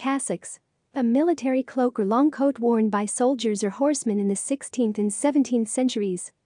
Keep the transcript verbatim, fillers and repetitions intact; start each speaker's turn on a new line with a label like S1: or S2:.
S1: cassocks, a military cloak or long coat worn by soldiers or horsemen in the sixteenth and seventeenth centuries.